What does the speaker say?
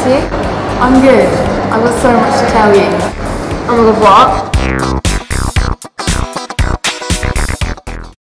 you? I'm good. I've got so much to tell you. Oh my god, what?